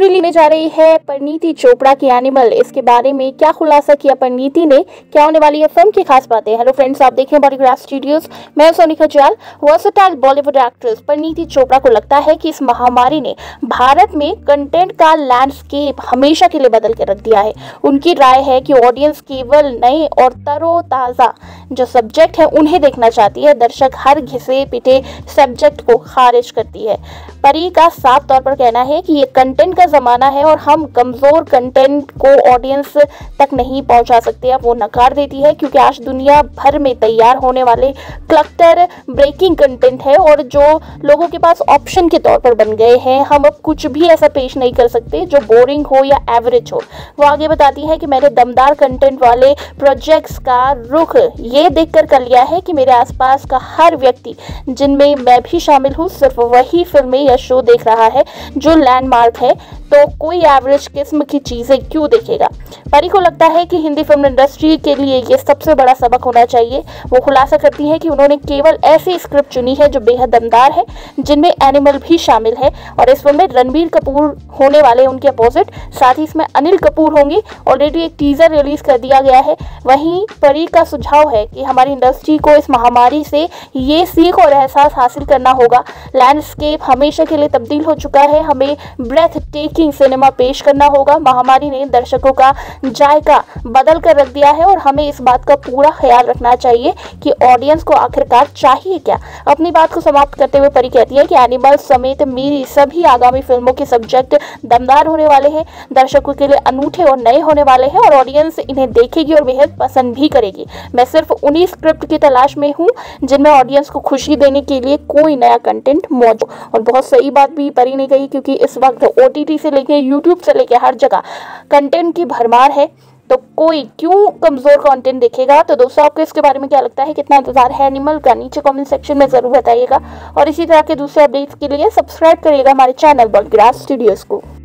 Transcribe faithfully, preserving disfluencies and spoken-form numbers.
लेने जा रही है परिणीति चोपड़ा की एनिमल। इसके बारे में क्या खुलासा किया परिणीति ने, क्या होने वाली है फिल्म की खास बातें। हेलो फ्रेंड्स, आप देख रहे हैं बॉलीग्राफ स्टूडियोज। मैं Sonika Jaal. Versatile Bollywood actress Parineeti Chopra को लगता है कि इस महामारी ने भारत में कंटेंट का लैंडस्केप हमेशा के लिए बदल के रख दिया है। उनकी राय है कि ऑडियंस केवल नए और तरोताजा जो सब्जेक्ट है उन्हें देखना चाहती है। दर्शक हर घिसे पिटे सब्जेक्ट को खारिज करती है। परी का साफ तौर पर कहना है कि ये कंटेंट का जमाना है और हम कमजोर कंटेंट को ऑडियंस तक नहीं पहुंचा सकते। अब वो नकार देती है क्योंकि आज दुनिया भर में तैयार होने वाले क्लटर ब्रेकिंग कंटेंट है और जो लोगों के पास ऑप्शन के तौर पर बन गए हैं। हम अब कुछ भी ऐसा पेश नहीं कर सकते जो बोरिंग हो या एवरेज हो। वो आगे बताती है कि मैंने दमदार कंटेंट वाले प्रोजेक्ट्स का रुख ये देखकर कर लिया है कि मेरे आसपास का हर व्यक्ति, जिनमें मैं भी शामिल हूँ, सिर्फ वही फिल्में या शो देख रहा है जो लैंडमार्क है, तो कोई एवरेज किस्म की चीजें क्यों देखेगा। परी को लगता है कि हिंदी फिल्म इंडस्ट्री के लिए ये सबसे बड़ा सबक होना चाहिए। वो खुलासा करती है कि उन्होंने केवल ऐसी स्क्रिप्ट चुनी है जो बेहद दमदार है, जिनमें एनिमल भी शामिल है और इस फिल्म में रणबीर कपूर होने वाले उनके अपोजिट, साथ ही इसमें अनिल कपूर होंगे। ऑलरेडी एक टीजर रिलीज कर दिया गया है। वहीं परी का सुझाव है कि हमारी इंडस्ट्री को इस महामारी से ये सीख और एहसास हासिल करना होगा। लैंडस्केप हमेशा के लिए तब्दील हो चुका है। हमें ब्रेथ टेकिंग सिनेमा पेश करना होगा। महामारी ने दर्शकों का जायका बदल कर रख दिया है और हमें इस बात का पूरा ख्याल रखना चाहिए कि ऑडियंस को आखिरकार चाहिए क्या। अपनी बात को समाप्त करते हुए परी कहती है कि एनिमल समेत मेरी सभी आगामी फिल्मों के सब्जेक्ट दमदार होने वाले हैं, दर्शकों के लिए अनूठे और नए होने वाले हैं और ऑडियंस इन्हें देखेगी और बेहद पसंद भी करेगी। मैं सिर्फ उन्हीं स्क्रिप्ट की तलाश में हूँ जिनमें ऑडियंस को खुशी देने के लिए कोई नया कंटेंट मौजूद। और बहुत सही बात भी परी ने कही क्योंकि इस वक्त ओटीटी से लेके यूट्यूब से लेके हर जगह कंटेंट की भरमार है, तो कोई क्यों कमजोर कंटेंट देखेगा। तो दोस्तों, आपको इसके बारे में क्या लगता है, कितना इंतजार है एनिमल का, नीचे कमेंट सेक्शन में जरूर बताइएगा और इसी तरह के दूसरे अपडेट्स के लिए सब्सक्राइब करिएगा हमारे चैनल बॉलीग्राफ स्टूडियोज को।